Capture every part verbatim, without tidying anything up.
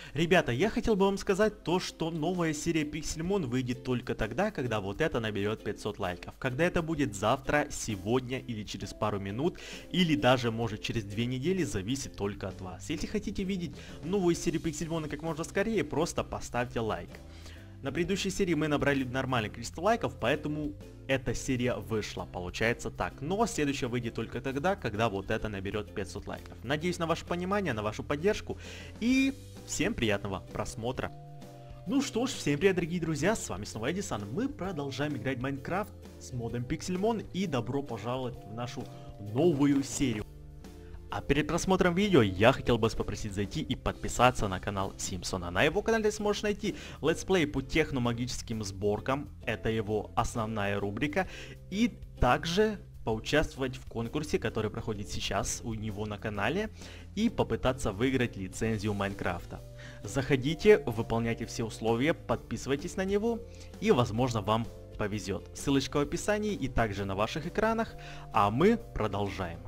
Ребята, я хотел бы вам сказать то, что новая серия Pixelmon выйдет только тогда, когда вот это наберет пятьсот лайков. Когда это будет завтра, сегодня или через пару минут, или даже может через две недели, зависит только от вас. Если хотите видеть новую серию Pixelmon как можно скорее, просто поставьте лайк. На предыдущей серии мы набрали нормальное количество лайков, поэтому эта серия вышла, получается так. Но следующая выйдет только тогда, когда вот это наберет пятьсот лайков. Надеюсь на ваше понимание, на вашу поддержку и всем приятного просмотра. Ну что ж, всем привет, дорогие друзья, с вами снова Эдисон. Мы продолжаем играть в Майнкрафт с модом Pixelmon и добро пожаловать в нашу новую серию. А перед просмотром видео я хотел бы вас попросить зайти и подписаться на канал Симпсона. На его канале ты сможешь найти летсплей по техномагическим сборкам, это его основная рубрика, и также поучаствовать в конкурсе, который проходит сейчас у него на канале, и попытаться выиграть лицензию Майнкрафта. Заходите, выполняйте все условия, подписывайтесь на него, и возможно вам повезет. Ссылочка в описании и также на ваших экранах, а мы продолжаем.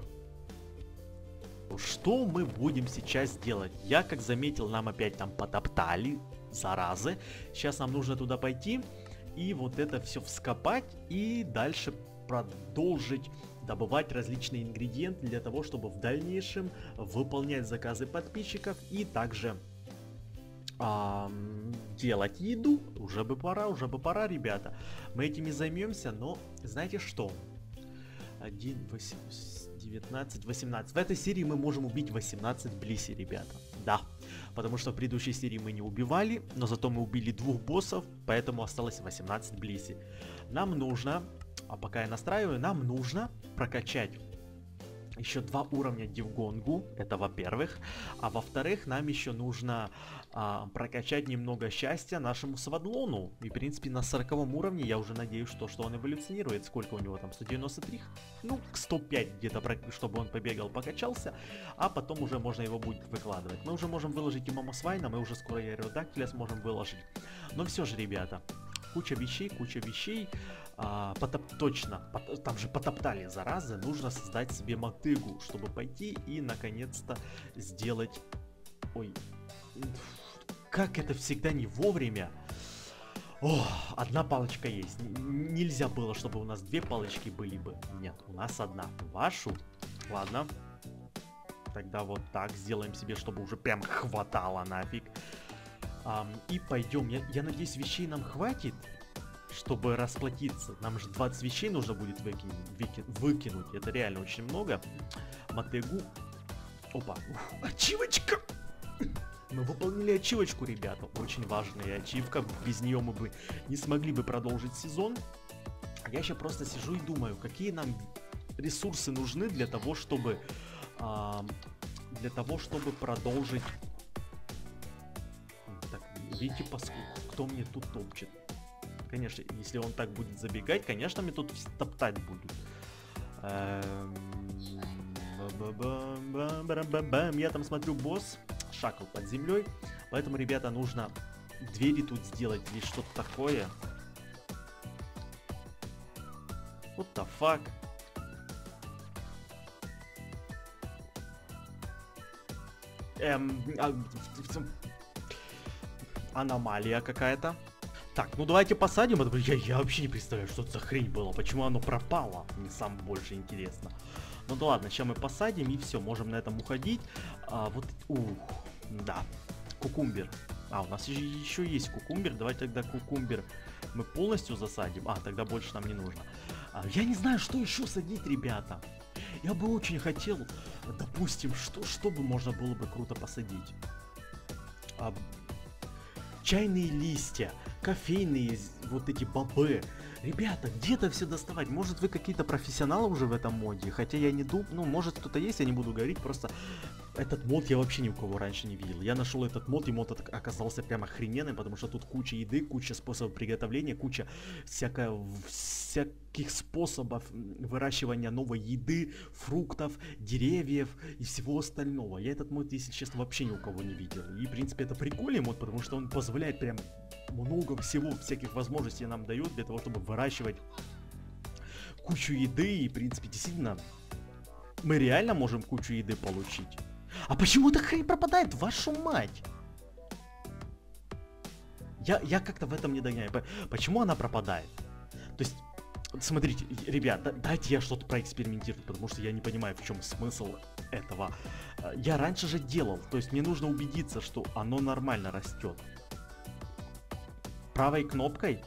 Что мы будем сейчас делать? Я, как заметил, нам опять там потоптали, заразы. Сейчас нам нужно туда пойти и вот это все вскопать и дальше продолжить добывать различные ингредиенты для того, чтобы в дальнейшем выполнять заказы подписчиков и также а, делать еду. Уже бы пора, уже бы пора, ребята. Мы этим и займемся, но знаете что? один, восемь, девятнадцать, восемнадцать. В этой серии мы можем убить восемнадцать блиси, ребята. Да, потому что в предыдущей серии мы не убивали, но зато мы убили двух боссов, поэтому осталось восемнадцать блиси. Нам нужно, а пока я настраиваю, нам нужно прокачать еще два уровня Дивгонгу, это во-первых, а во-вторых, нам еще нужно а, прокачать немного счастья нашему Свадлону. И в принципе на сороковом уровне я уже надеюсь, что, что он эволюционирует. Сколько у него там? сто девяносто три? Ну, к сто пять где-то, чтобы он побегал, покачался, а потом уже можно его будет выкладывать. Мы уже можем выложить и Мамосвайна, мы уже скоро и Аэродактиля сможем выложить. Но все же, ребята, куча вещей, куча вещей. А, потоп... Точно, пот... там же потоптали, заразы. Нужно создать себе мотыгу, чтобы пойти и наконец-то сделать... Ой, как это всегда не вовремя. О, одна палочка есть. Н нельзя было, чтобы у нас две палочки были бы. Нет, у нас одна. Вашу? Ладно. Тогда вот так сделаем себе, чтобы уже прям хватало нафиг. А, и пойдем. Я, я надеюсь, вещей нам хватит, чтобы расплатиться. Нам же двадцать вещей нужно будет выкинуть, выки, выкинуть. Это реально очень много. Мотыгу. Опа. Ух, ачивочка. Мы выполнили ачивочку, ребята. Очень важная ачивка. Без нее мы бы не смогли бы продолжить сезон. Я еще просто сижу и думаю, какие нам ресурсы нужны для того, чтобы а, для того, чтобы продолжить. Так, видите, паску, кто мне тут топчет? Конечно, если он так будет забегать, конечно, мне тут топтать будут. Я там смотрю, босс шакал под землей. Поэтому, ребята, нужно двери тут сделать или что-то такое. What the fuck? Эм, а, аномалия какая-то. Так, ну давайте посадим это. Я, я вообще не представляю, что это за хрень было. Почему оно пропало? Мне самое больше интересно. Ну да ладно, сейчас мы посадим и все, можем на этом уходить. А, вот, ух, да, кукумбер. А, у нас еще есть кукумбер. Давайте тогда кукумбер мы полностью засадим. А, тогда больше нам не нужно. А, я не знаю, что еще садить, ребята. Я бы очень хотел, допустим, что, что бы можно было бы круто посадить. А, чайные листья, кофейные вот эти бобы. Ребята, где-то все доставать. Может, вы какие-то профессионалы уже в этом моде? Хотя я не думаю, ну, может, кто-то есть, я не буду говорить. Просто этот мод я вообще ни у кого раньше не видел. Я нашел этот мод, и мод оказался прям охрененным, потому что тут куча еды, куча способов приготовления, куча всякая, всяких способов выращивания новой еды, фруктов, деревьев и всего остального. Я этот мод, если честно, вообще ни у кого не видел. И, в принципе, это прикольный мод, потому что он позволяет прям много всего, всяких возможностей нам дает для того, чтобы выращивать кучу еды. И, в принципе, действительно, мы реально можем кучу еды получить. А почему эта хрень пропадает, вашу мать? Я, я как-то в этом не догоняю. Почему она пропадает? То есть, смотрите, ребята, дайте я что-то проэкспериментирую, потому что я не понимаю, в чем смысл этого. Я раньше же делал, то есть мне нужно убедиться, что оно нормально растет. Правой кнопкой.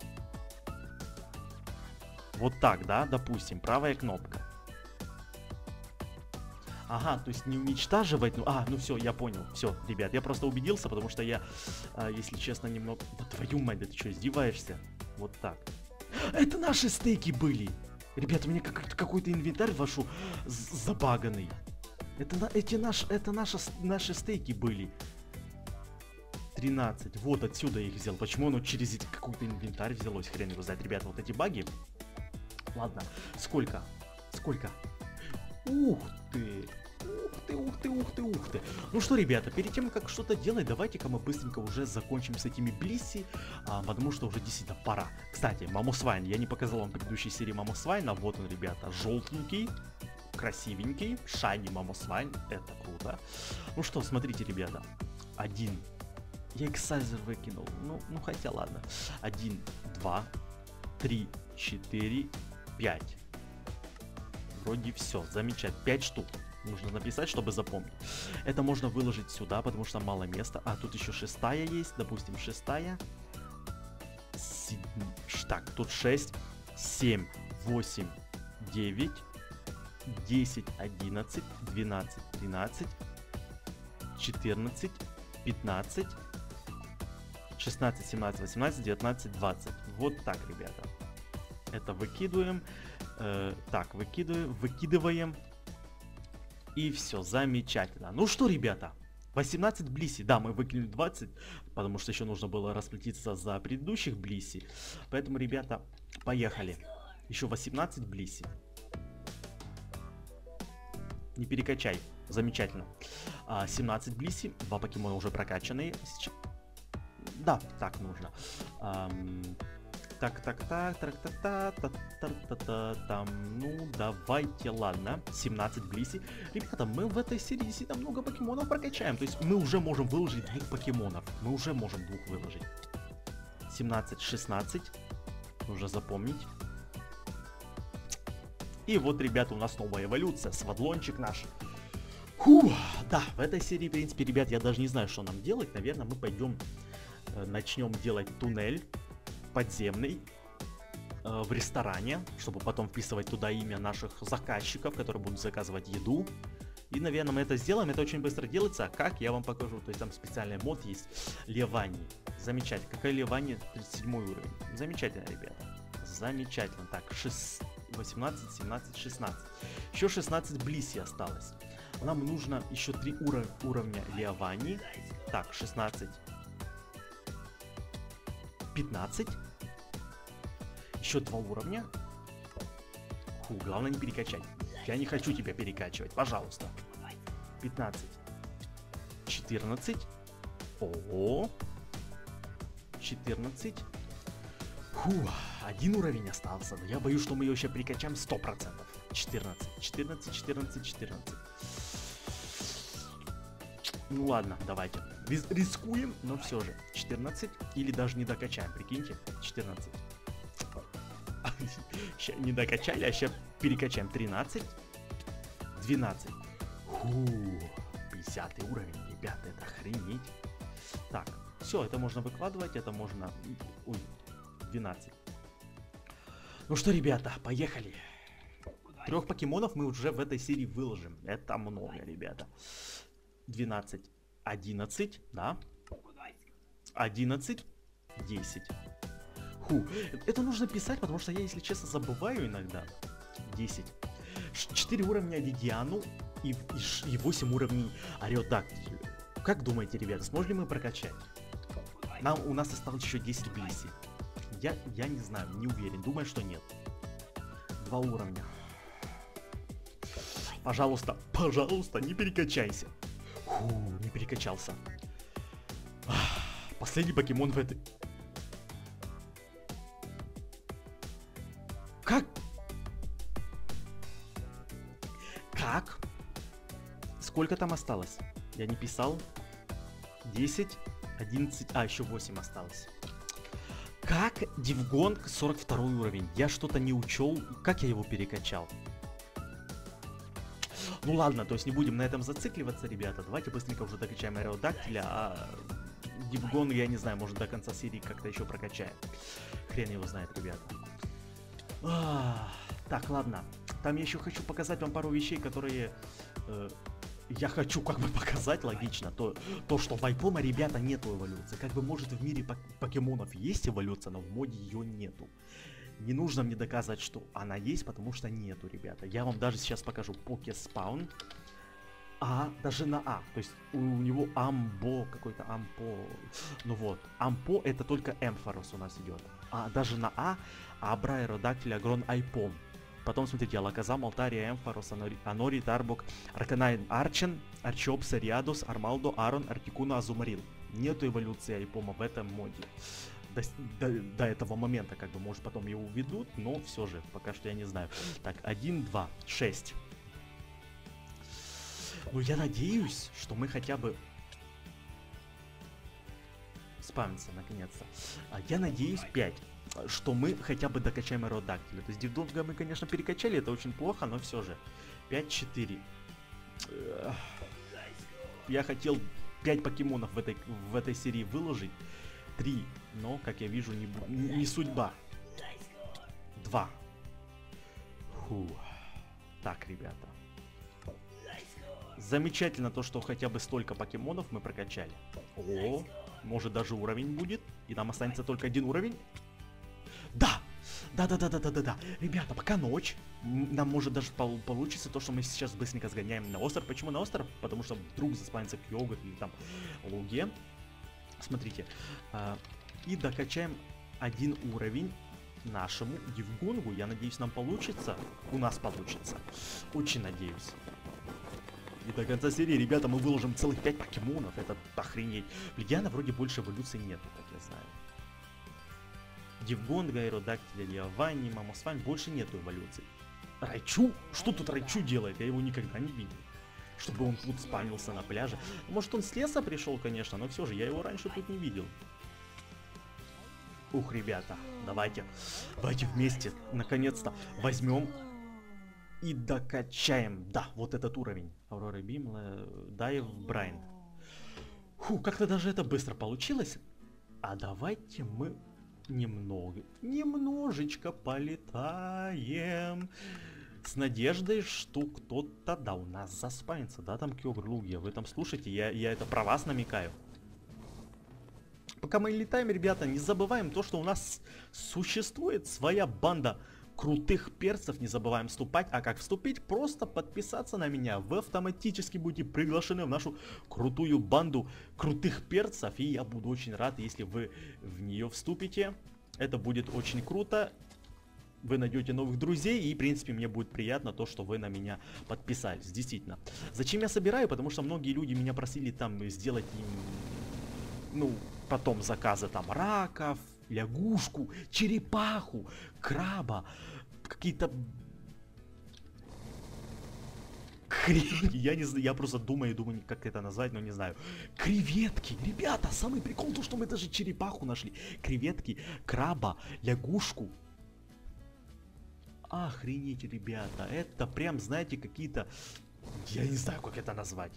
Вот так, да, допустим, правая кнопка. Ага, то есть не уничтоживать, ну, а, ну все, я понял, все, ребят, я просто убедился, потому что я, а, если честно, немного, да твою мать, да ты что, издеваешься? Вот так. Это наши стейки были! Ребята, у меня как какой-то инвентарь вашу забаганный. Это, на, эти наш, это наши, наши стейки были. тринадцать, вот отсюда я их взял. Почему оно через какой-то инвентарь взялось, хрен его знает, ребята, вот эти баги. Ладно, сколько? Сколько? Ух ты! Ух ты, ух ты, ух ты, ух ты. Ну что, ребята, перед тем, как что-то делать, давайте-ка мы быстренько уже закончим с этими блисси, а, потому что уже действительно пора. Кстати, Мамусвайн, я не показал вам в предыдущей серии Мамусвайна. Вот он, ребята, желтенький, красивенький, шайни Мамусвайн, это круто. Ну что, смотрите, ребята, один. Я эксайзер выкинул, ну, ну хотя ладно. Один, два, три, четыре, пять. Вроде все, замечательно. пять штук. Нужно написать, чтобы запомнить. Это можно выложить сюда, потому что мало места. А, тут еще шестая есть. Допустим, шестая. Седь... Так, тут шесть, семь, восемь, девять, десять, одиннадцать, двенадцать, тринадцать, четырнадцать, пятнадцать, шестнадцать, семнадцать, восемнадцать, девятнадцать, двадцать. Вот так, ребята. Это выкидываем. Э, так, выкидываем, выкидываем. И все, замечательно. Ну что, ребята, восемнадцать блиси. Да, мы выкинули двадцать, потому что еще нужно было расплатиться за предыдущих блиси. Поэтому, ребята, поехали. Еще восемнадцать блиси. Не перекачай. Замечательно. А, семнадцать блиси. Два покемона уже прокачанные. Да, так нужно. Ам... Так, так, так, так, так, так, так, так, так, так, там, ну, давайте, ладно, семнадцать блиси. Ребята, мы в этой серии действительно много покемонов прокачаем, то есть мы уже можем выложить двух покемонов, мы уже можем двух выложить. семнадцать, шестнадцать, нужно запомнить. И вот, ребята, у нас новая эволюция, свадлончик наш. Фу, да, в этой серии, в принципе, ребят, я даже не знаю, что нам делать, наверное, мы пойдем, э, начнем делать туннель подземный э, в ресторане, чтобы потом вписывать туда имя наших заказчиков, которые будут заказывать еду. И, наверное, мы это сделаем. Это очень быстро делается. Как? Я вам покажу. То есть там специальный мод есть. Левани. Замечательно. Какая Левани? тридцать седьмой уровень. Замечательно, ребята. Замечательно. Так, шесть, восемнадцать, семнадцать, шестнадцать. Еще шестнадцать блиси осталось. Нам нужно еще три уров уровня Левани. Так, шестнадцать. пятнадцать. Еще два уровня. Фу, главное не перекачать. Я не хочу тебя перекачивать, пожалуйста. пятнадцать. четырнадцать. О, четырнадцать. Фу, один уровень остался. Но я боюсь, что мы ее еще перекачаем сто процентов. четырнадцать. четырнадцать, четырнадцать, четырнадцать. Ну ладно, давайте. Рискуем, но все же. четырнадцать. Или даже не докачаем, прикиньте. четырнадцать. Сейчас не докачали, а сейчас перекачаем. тринадцать. двенадцать. Фу, пятидесятый уровень, ребята, это охренеть. Так, все, это можно выкладывать, это можно... Ой, двенадцать. Ну что, ребята, поехали. Трех покемонов мы уже в этой серии выложим. Это много, ребята. двенадцать, одиннадцать, да? одиннадцать, десять. Фу, это нужно писать, потому что я, если честно, забываю иногда. десять. четыре уровня Легиану и, и, и восемь уровней Ариодактилю. Как думаете, ребята, сможем ли мы прокачать? Нам, у нас осталось еще десять блиси. Я, я не знаю, не уверен, думаю, что нет. Два уровня. Пожалуйста, пожалуйста, не перекачайся. Фу, не перекачался. Последний покемон в этой... Как? Как? Сколько там осталось? Я не писал. десять. одиннадцать, а еще восемь осталось. Как Дивгонг сорок второй уровень? Я что-то не учел. Как я его перекачал? Ну ладно, то есть не будем на этом зацикливаться, ребята. Давайте быстренько уже докачаем Аэродактиля, а Дивгонг, я не знаю, может до конца серии как-то еще прокачаем. Хрен его знает, ребята. А, так, ладно. Там я еще хочу показать вам пару вещей, которые э, я хочу как бы показать, логично. То, то что в Айпома, ребята, нету эволюции. Как бы, может, в мире пок покемонов есть эволюция, но в моде ее нету. Не нужно мне доказывать, что она есть, потому что нету, ребята. Я вам даже сейчас покажу Покеспаун. А, даже на А. То есть у него Амбо, какой-то Ампо. Ну вот, Ампо это только Эмфорос у нас идет. А даже на А Абра, Аэродактиль, Агрон, Айпом. Потом смотрите, Алаказам, Алтария, Эмфорос, Анори, Анори Тарбок, Арканайн, Арчен, Арчопса, Риадус, Армалдо, Арон, Артикуна, Азумарил. Нету эволюции Айпома в этом моде. До, до, до этого момента, как бы, может, потом его уведут, но все же, пока что я не знаю. Так, один, два, шесть. Ну, я надеюсь, что мы хотя бы... Спамится, наконец-то. А я надеюсь, пять. Что мы хотя бы докачаем Аэродактиля. То есть Дивдонга мы, конечно, перекачали, это очень плохо, но все же. пять-четыре. Я хотел пять покемонов в этой, в этой серии выложить. три. Но, как я вижу, не, не судьба. два. Фу. Так, ребята. Замечательно то, что хотя бы столько покемонов мы прокачали. О, может даже уровень будет. И нам останется только один уровень. Да! Да-да-да-да-да-да-да. Ребята, пока ночь. Нам может даже пол получится то, что мы сейчас быстренько сгоняем на остров. Почему на остров? Потому что вдруг заспанится Кьогр или там Луге. Смотрите. А, и докачаем один уровень нашему Дивгонгу. Я надеюсь, нам получится. У нас получится. Очень надеюсь. И до конца серии, ребята, мы выложим целых пять покемонов. Это охренеть. В Легиана вроде больше эволюции нету, как я знаю. Дивгонга, Аэродактиля, Лиованни, Мамосвань, больше нету эволюций. Райчу? Что тут Райчу делает? Я его никогда не видел. Чтобы он тут спамился на пляже. Может, он с леса пришел, конечно, но все же, я его раньше тут не видел. Ух, ребята, давайте, давайте вместе, наконец-то, возьмем и докачаем, да, вот этот уровень. Аврора Бим, Дайв, Брайнд. Фу, как-то даже это быстро получилось. А давайте мы немного, немножечко полетаем. С надеждой, что кто-то, да, у нас заспанится, да, там Кьогр, Лугия. Вы там слушайте, я, я это про вас намекаю. Пока мы летаем, ребята, не забываем то, что у нас существует своя банда крутых перцев. Не забываем вступать. А как вступить? Просто подписаться на меня. Вы автоматически будете приглашены в нашу крутую банду крутых перцев. И я буду очень рад, если вы в нее вступите. Это будет очень круто. Вы найдете новых друзей, и, в принципе, мне будет приятно то, что вы на меня подписались. Действительно. Зачем я собираю? Потому что многие люди меня просили там сделать им, ну, потом заказы там раков, лягушку, черепаху, краба, какие-то... Хрень, я не знаю, я просто думаю, думаю, как это назвать, но не знаю. Креветки, ребята, самый прикол то, что мы даже черепаху нашли. Креветки, краба, лягушку. Охренеть, ребята, это прям, знаете, какие-то... Я не знаю, как это назвать.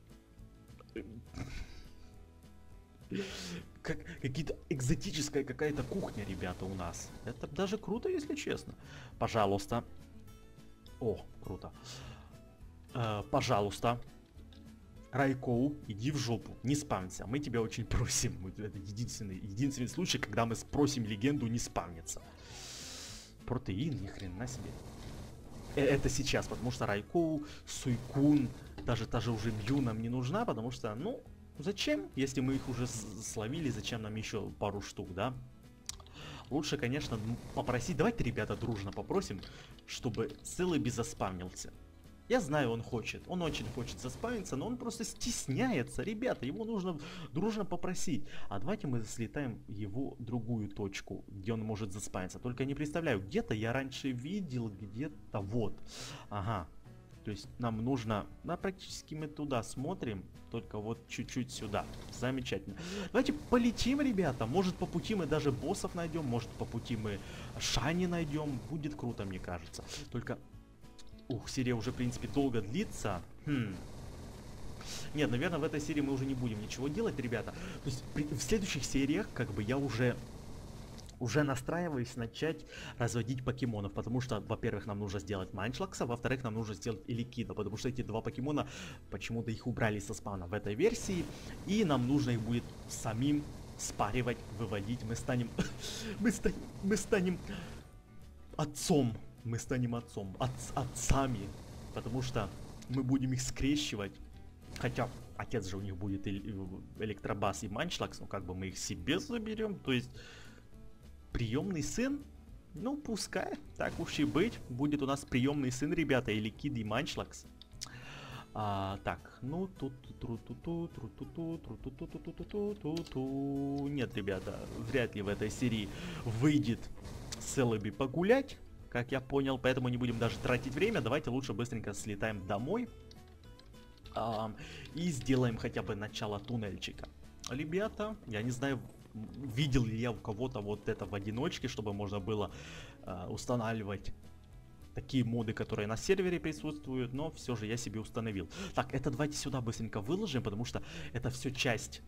Как какие-то экзотическая какая-то кухня, ребята, у нас. Это даже круто, если честно. Пожалуйста. О, круто. Э, пожалуйста. Райкоу, иди в жопу, не спамься. Мы тебя очень просим. Это единственный, единственный случай, когда мы спросим легенду не спамниться. Протеин, ни хрена себе. Э, это сейчас, потому что Райкоу, Суйкун, даже та же уже Мью нам не нужна, потому что, ну, зачем, если мы их уже словили, зачем нам еще пару штук, да? Лучше, конечно, попросить, давайте, ребята, дружно попросим, чтобы целый би заспамнился. Я знаю, он хочет, он очень хочет заспамиться, но он просто стесняется, ребята, его нужно дружно попросить. А давайте мы слетаем его другую точку, где он может заспамиться. Только не представляю, где-то я раньше видел, где-то вот. Ага, То есть нам нужно, да, практически мы туда смотрим, только вот чуть-чуть сюда. Замечательно. Давайте полетим, ребята. Может, по пути мы даже боссов найдем, может, по пути мы Шани найдем. Будет круто, мне кажется. Только, ух, серия уже, в принципе, долго длится. Хм. Нет, наверное, в этой серии мы уже не будем ничего делать, ребята. То есть при, в следующих сериях, как бы, я уже... Уже настраиваюсь начать разводить покемонов, потому что, во-первых, нам нужно сделать Манчлакса, во-вторых, нам нужно сделать Эликида, потому что эти два покемона, почему-то их убрали со спавна в этой версии, и нам нужно их будет самим спаривать, выводить. Мы станем... мы, ста... мы станем отцом, мы станем отцом, отц... отцами, потому что мы будем их скрещивать, хотя отец же у них будет Электробас и Манчлакс, ну как бы мы их себе заберем, то есть... Приемный сын? Ну, пускай, так уж и быть. Будет у нас приемный сын, ребята, или Кид и Манчлакс. А, так, ну, тут, тру-ту-ту, тру-ту-ту, тру-ту-ту-ту-ту-ту, ту-ту. Нет, ребята, вряд ли в этой серии выйдет Селеби погулять, как я понял, поэтому не будем даже тратить время. Давайте лучше быстренько слетаем домой а, и сделаем хотя бы начало туннельчика. Ребята, я не знаю... Видел ли я у кого-то вот это в одиночке, чтобы можно было э, устанавливать такие моды, которые на сервере присутствуют, но все же я себе установил. Так, это давайте сюда быстренько выложим, потому что это все часть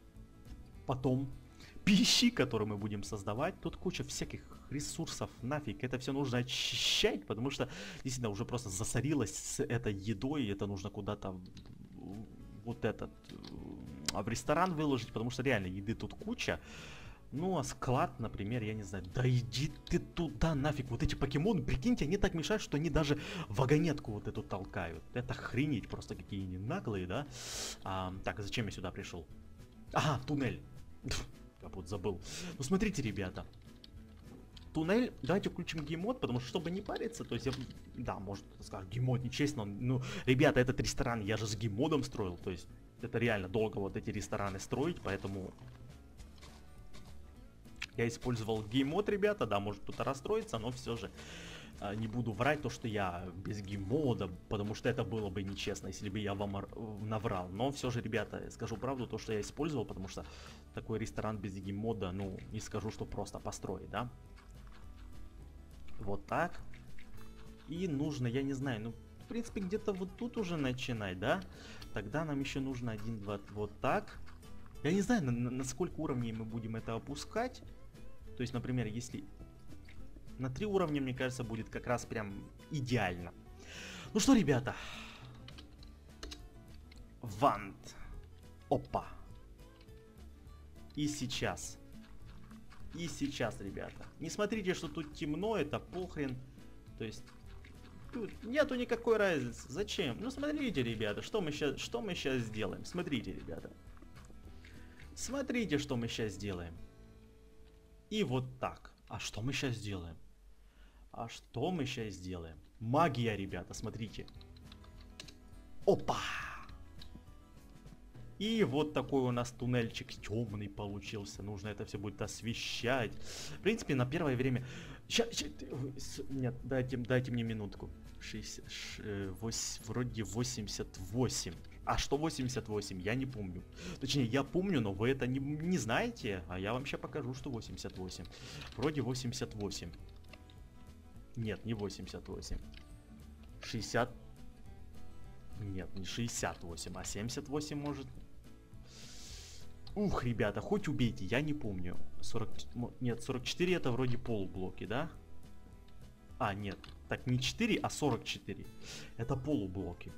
потом пищи, которую мы будем создавать. Тут куча всяких ресурсов, нафиг, это все нужно очищать, потому что действительно уже просто засорилось с этой едой, и это нужно куда-то вот этот... в ресторан выложить, потому что реально еды тут куча. Ну, а склад, например, я не знаю. Да иди ты туда нафиг. Вот эти покемоны, прикиньте, они так мешают, что они даже вагонетку вот эту толкают. Это охренеть, просто какие они наглые, да? А, так, зачем я сюда пришел? Ага, туннель. Я вот забыл. Ну, смотрите, ребята. Туннель, давайте включим геймод, потому что, чтобы не париться, то есть я... Да, может, скажут, геймод нечестно. Ну, ребята, этот ресторан я же с геймодом строил, то есть... Это реально долго вот эти рестораны строить, поэтому я использовал геймод, ребята. Да, может кто-то расстроится, но все же э, не буду врать то, что я без геймода, потому что это было бы нечестно, если бы я вам наврал. Но все же, ребята, скажу правду, то, что я использовал, потому что такой ресторан без геймода, ну, не скажу, что просто построить, да. Вот так. И нужно, я не знаю, ну, в принципе, где-то вот тут уже начинать, да? Тогда нам еще нужно один, два, вот так. Я не знаю, на, на, на сколько уровней мы будем это опускать. То есть, например, если на три уровня, мне кажется, будет как раз прям идеально. Ну что, ребята. Вант. Опа. И сейчас. И сейчас, ребята. Не смотрите, что тут темно, это похрен. То есть... Тут нету никакой разницы. Зачем? Ну смотрите, ребята, что мы сейчас, что мы сейчас сделаем. Смотрите, ребята. Смотрите, что мы сейчас сделаем. И вот так. А что мы сейчас сделаем? А что мы сейчас сделаем? Магия, ребята, смотрите. Опа! И вот такой у нас туннельчик темный получился. Нужно это все будет освещать. В принципе, на первое время... Ща, ща, нет, дайте, дайте мне минутку. шестьдесят, восемь, вроде восемьдесят восемь. А что восемьдесят восемь? Я не помню. Точнее, я помню, но вы это не, не знаете. А я вам сейчас покажу, что восемьдесят восемь. Вроде восемьдесят восемь. Нет, не восемьдесят восемь. шестьдесят. Нет, не шестьдесят восемь, а семьдесят восемь может. Ух, ребята, хоть убейте, я не помню. сорок... Нет, сорок четыре это вроде полублоки, да? А, нет. Так, не четыре, а сорок четыре. Это полублоки.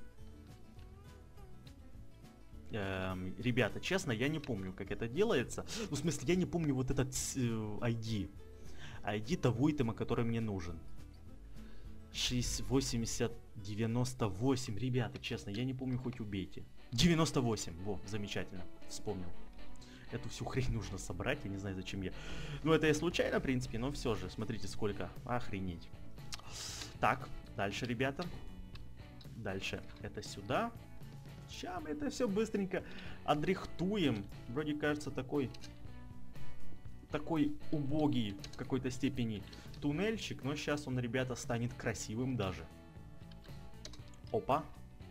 Эм, ребята, честно, я не помню, как это делается. Ну, в смысле, я не помню вот этот э, ай ди. ай ди того итема, который мне нужен. шесть, восемьдесят, девяносто восемь. Ребята, честно, я не помню, хоть убейте. девяносто восемь. Во, замечательно. Вспомнил. Эту всю хрень нужно собрать, я не знаю, зачем я... Ну, это я случайно, в принципе, но все же, смотрите, сколько. Охренеть. Так, дальше, ребята. Дальше это сюда. Сейчас мы это все быстренько отрихтуем. Вроде кажется такой... Такой убогий в какой-то степени туннельчик, но сейчас он, ребята, станет красивым даже. Опа.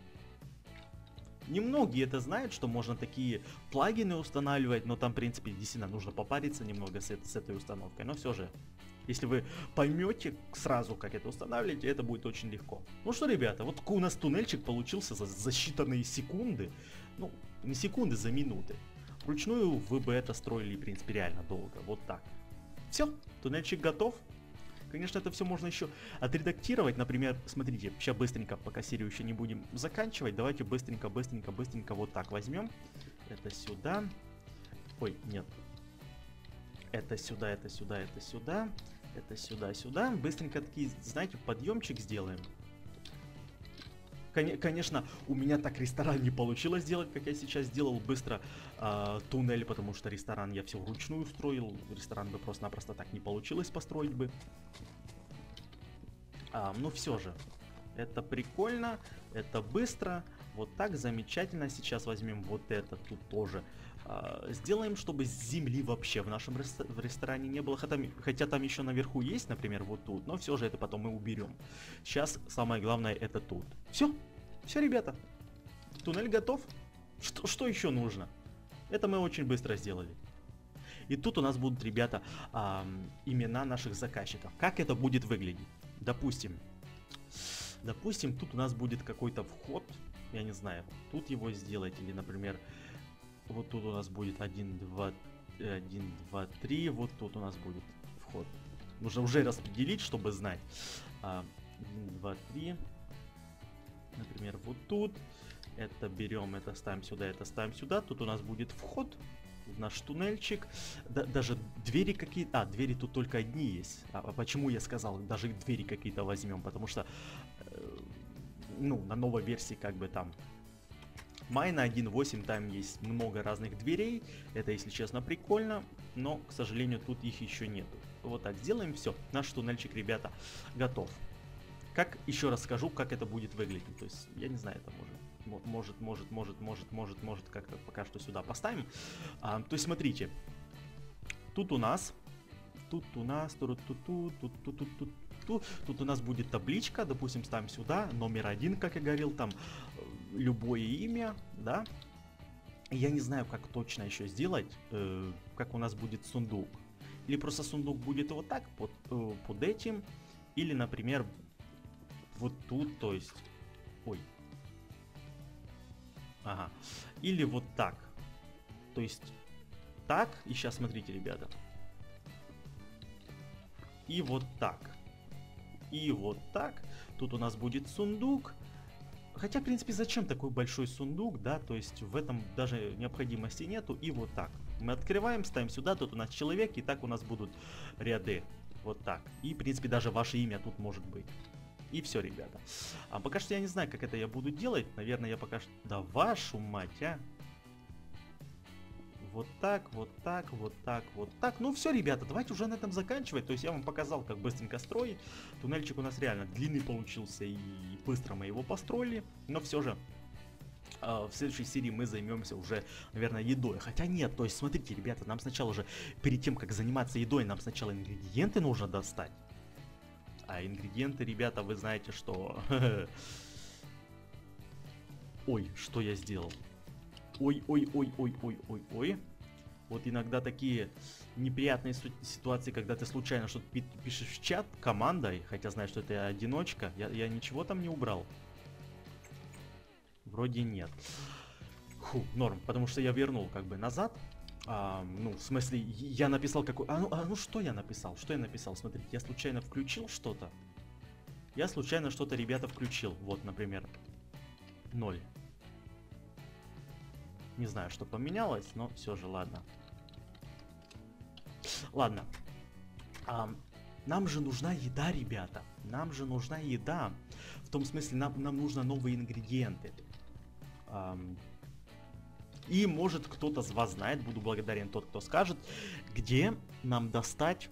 Немногие это знают, что можно такие плагины устанавливать, но там, в принципе, действительно нужно попариться немного с, с этой установкой. Но все же, если вы поймете сразу, как это устанавливать, это будет очень легко. Ну что, ребята, вот у нас туннельчик получился за, за считанные секунды. Ну, не секунды, за минуты. Вручную вы бы это строили, в принципе, реально долго. Вот так. Все, туннельчик готов. Конечно, это все можно еще отредактировать. Например, смотрите, сейчас быстренько, пока серию еще не будем заканчивать, давайте быстренько, быстренько, быстренько вот так возьмем. Это сюда. Ой, нет. Это сюда, это сюда, это сюда. Это сюда, сюда. Быстренько такие, знаете, подъемчик сделаем. Конечно, у меня так ресторан не получилось сделать, как я сейчас сделал быстро э, туннель, потому что ресторан я все вручную строил. Ресторан бы просто-напросто так не получилось построить бы. А, ну все же, это прикольно, это быстро, вот так замечательно. Сейчас возьмем вот это тут тоже. А, сделаем, чтобы земли вообще в нашем рестор в ресторане не было. Хотя, хотя там еще наверху есть, например, вот тут. Но все же это потом мы уберем. Сейчас самое главное это тут. Все, все, ребята. Туннель готов. Что, что еще нужно? Это мы очень быстро сделали. И тут у нас будут, ребята, а, имена наших заказчиков. Как это будет выглядеть? Допустим, допустим, тут у нас будет какой-то вход. Я не знаю, тут его сделать или, например, вот тут у нас будет один, два, один, два, три. Вот тут у нас будет вход. Нужно уже распределить, чтобы знать. один, два, три. Например, вот тут. Это берем, это ставим сюда, это ставим сюда. Тут у нас будет вход в наш туннельчик. Да, даже двери какие-то... А, двери тут только одни есть. А, а почему я сказал, даже двери какие-то возьмем? Потому что, э, ну, на новой версии как бы там... Майна один точка восемь, там есть много разных дверей. Это, если честно, прикольно. Но, к сожалению, тут их еще нету. Вот так сделаем, все. Наш туннельчик, ребята, готов. Как, еще раз скажу, как это будет выглядеть. То есть, я не знаю, это может... Может, может, может, может, может, может, как-то пока что сюда поставим. А, то есть, смотрите. Тут у нас... Тут у нас... Тут, тут, тут, тут, тут, тут, тут, тут, тут у нас будет табличка. Допустим, ставим сюда. Номер один, как я говорил, там... Любое имя, да? Я не знаю, как точно еще сделать. Э, как у нас будет сундук. Или просто сундук будет вот так, под, э, под этим. Или, например, вот тут, то есть... Ой. Ага. Или вот так. То есть так. И сейчас смотрите, ребята. И вот так. И вот так. Тут у нас будет сундук. Хотя, в принципе, зачем такой большой сундук, да? То есть в этом даже необходимости нету. И вот так. Мы открываем, ставим сюда. Тут у нас человек. И так у нас будут ряды. Вот так. И, в принципе, даже ваше имя тут может быть. И все, ребята. А пока что я не знаю, как это я буду делать. Наверное, я пока что... Да вашу мать, а! Вот так, вот так, вот так, вот так. Ну все, ребята, давайте уже на этом заканчивать. То есть я вам показал, как быстренько строить. Туннельчик у нас реально длинный получился. И быстро мы его построили. Но все же... В следующей серии мы займемся уже, наверное, едой. Хотя нет, то есть смотрите, ребята, нам сначала уже, перед тем, как заниматься едой, нам сначала ингредиенты нужно достать. А ингредиенты, ребята, вы знаете, что... Ой, что я сделал? Ой-ой-ой-ой-ой-ой-ой. Вот иногда такие неприятные ситуации, когда ты случайно что-то пишешь в чат командой, хотя знаешь, что это одиночка. Я, я ничего там не убрал. Вроде нет. Фу, норм, потому что я вернул как бы назад. А, ну, в смысле, я написал какой... А ну, а ну что я написал? Что я написал? Смотрите, я случайно включил что-то. Я случайно что-то, ребята, включил. Вот, например, ноль. Не знаю, что поменялось, но все же, ладно. Ладно. А, нам же нужна еда, ребята. Нам же нужна еда. В том смысле, нам, нам нужно новые ингредиенты. И может кто-то из вас знает, буду благодарен тот, кто скажет, где нам достать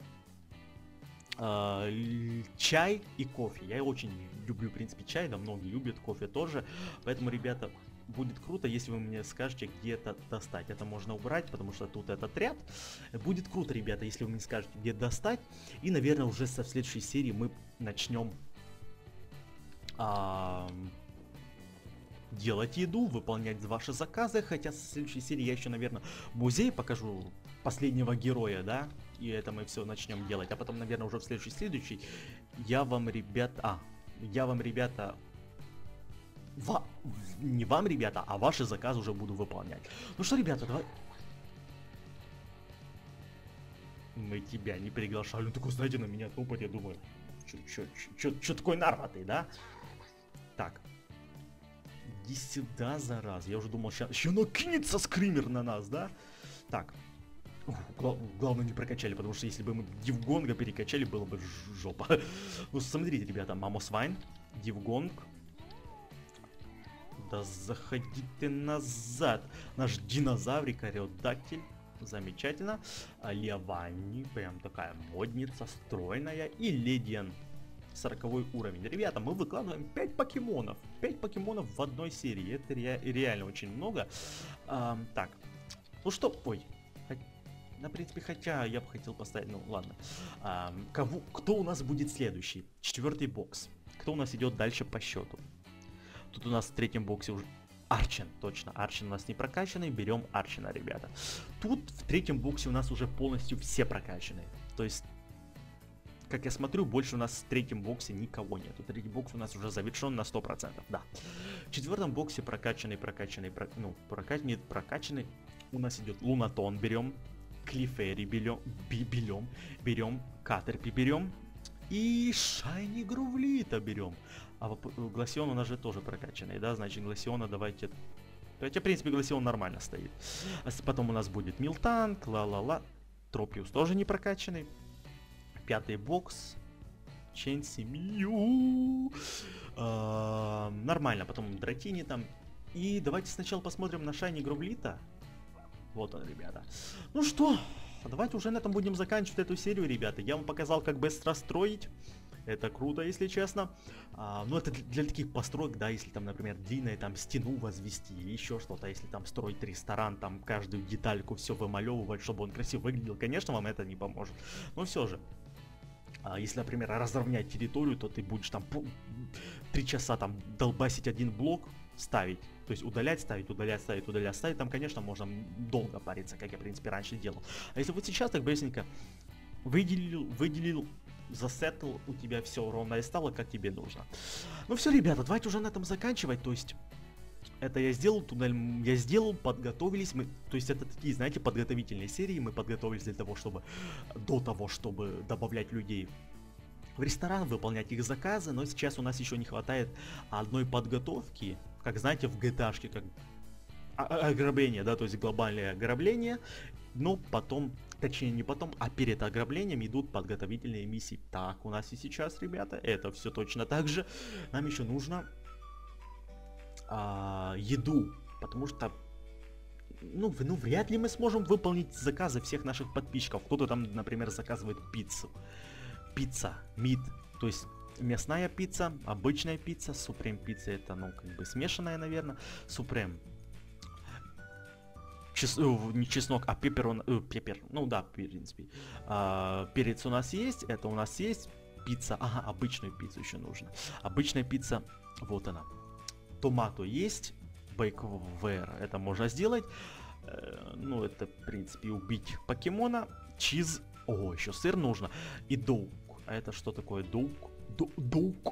э, чай и кофе. Я очень люблю, в принципе, чай, да, многие любят, кофе тоже. Поэтому, ребята, будет круто, если вы мне скажете, где это достать. Это можно убрать, потому что тут этот ряд. Будет круто, ребята, если вы мне скажете, где достать. И, наверное, уже со следующей серии мы начнем... Э, делать еду, выполнять ваши заказы, хотя в следующей серии я еще, наверное, музей покажу последнего героя, да, и это мы все начнем делать, а потом, наверное, уже в следующий следующий я вам, ребята, а, я вам, ребята, ва... не вам, ребята, а ваши заказы уже буду выполнять. Ну что, ребята, давай... Мы тебя не приглашали, ну такой, знаете, на меня топать, я думаю, что такой нарватый, да? Так. Иди сюда, зараз. Я уже думал, сейчас еще накинется скример на нас, да? Так. Гла главное не прокачали, потому что если бы мы Дивгонга перекачали, было бы жопа. Ну, смотрите, ребята, Мамосвайн, Дивгонг. Да заходи ты назад. Наш динозаврик, Ариодактиль. Замечательно. Левани, прям такая модница, стройная. И Ледиан, сороковой уровень. Ребята, мы выкладываем пять покемонов. пять покемонов в одной серии. Это ре реально очень много. А, так, ну что, ой. На принципе, хотя я бы хотел поставить, ну ладно. А, кого, кто у нас будет следующий? Четвертый бокс. Кто у нас идет дальше по счету? Тут у нас в третьем боксе уже... Арчен, точно, Арчен у нас не прокачанный, берем Арчена, ребята. Тут в третьем боксе у нас уже полностью все прокачаны. То есть, как я смотрю, больше у нас в третьем боксе никого нет. Третий бокс у нас уже завершен на сто процентов, да. В четвертом боксе прокачанный, прокачанный, про... ну, прокачанный, прокачанный. У нас идет Лунатон, берем, Клифери берем, берем, берем, Катерпи берем и Шайни Грувлита берем. А Гласион у нас же тоже прокачанный, да, значит Гласиона давайте... Хотя, в принципе, Гласион нормально стоит. А потом у нас будет Милтанк, ла-ла-ла. Тропиус тоже не прокачанный. Пятый бокс. Ченси Мью. А, нормально, потом Дратини там. И давайте сначала посмотрим на Шайни Грувлита. Вот он, ребята. Ну что, давайте уже на этом будем заканчивать эту серию, ребята. Я вам показал, как быстро строить. Это круто, если честно. А, ну, это для, для таких построек, да, если там, например, длинная там стену возвести или еще что-то, если там строить ресторан, там каждую детальку все вымалевывать, чтобы он красиво выглядел, конечно, вам это не поможет. Но все же, а, если, например, разровнять территорию, то ты будешь там три часа там долбасить один блок, ставить. То есть удалять, ставить, удалять, ставить, удалять, ставить. Там, конечно, можно долго париться, как я, в принципе, раньше делал. А если вот сейчас так быстренько выделил, выделил, засеттл, у тебя все ровно и стало, как тебе нужно. Ну все, ребята, давайте уже на этом заканчивать. То есть, это я сделал, туннель я сделал, подготовились. Мы, то есть, это такие, знаете, подготовительные серии. Мы подготовились для того, чтобы, до того, чтобы добавлять людей в ресторан, выполнять их заказы. Но сейчас у нас еще не хватает одной подготовки. Как знаете, в джи ти эй-шке, как ограбление, да, то есть глобальное ограбление. Но потом, точнее не потом, а перед ограблением идут подготовительные миссии. Так, у нас и сейчас, ребята, это все точно так же. Нам еще нужно а, еду, потому что, ну, ну, вряд ли мы сможем выполнить заказы всех наших подписчиков. Кто-то там, например, заказывает пиццу. Пицца, мид, то есть мясная пицца, обычная пицца, супрем пицца это, ну, как бы смешанная, наверное, супрем. Чес... Не чеснок, а пепер, он... э, пепер, ну да, в принципе. А, перец у нас есть, это у нас есть. Пицца, ага, обычную пиццу еще нужно. Обычная пицца, вот она. Томато есть, бейквер, это можно сделать. Э, ну, это, в принципе, убить покемона. Чиз, о, еще сыр нужно. И доук. А это что такое доук? Доук.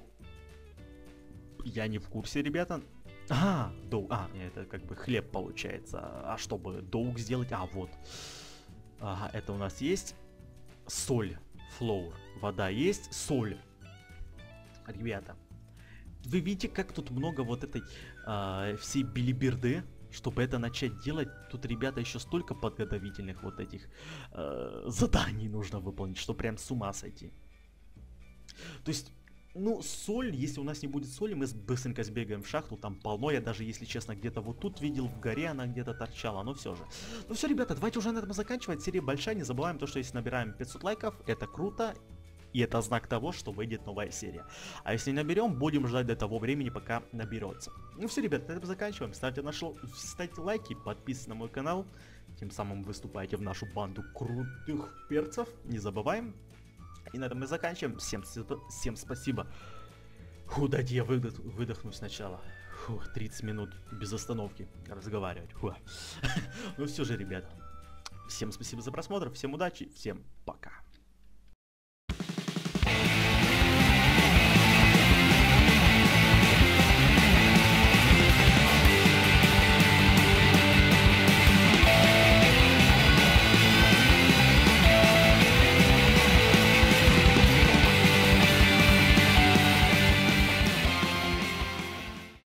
Я не в курсе, ребята. А, доук, а, это как бы хлеб получается. А чтобы доук сделать, а, вот. Ага, это у нас есть. Соль, флоур, вода есть, соль. Ребята, вы видите, как тут много вот этой э, всей билиберды, чтобы это начать делать. Тут, ребята, еще столько подготовительных вот этих э, заданий нужно выполнить, что прям с ума сойти. То есть, ну, соль, если у нас не будет соли, мы быстренько сбегаем в шахту, там полно. Я даже, если честно, где-то вот тут видел, в горе она где-то торчала, но все же. Ну все, ребята, давайте уже на этом заканчивать. Серия большая, не забываем то, что если набираем пятьсот лайков, это круто. И это знак того, что выйдет новая серия. А если не наберем, будем ждать до того времени, пока наберется. Ну все, ребята, на этом заканчиваем. Ставьте, наш... Ставьте лайки, подписывайтесь на мой канал. Тем самым выступаете в нашу банду крутых перцев. Не забываем. И на этом мы заканчиваем. Всем, всем спасибо. Фу, дайте я выдох... выдохну сначала. Фух, тридцать минут без остановки разговаривать. Фух. Ну все же, ребята. Всем спасибо за просмотр, всем удачи, всем пока.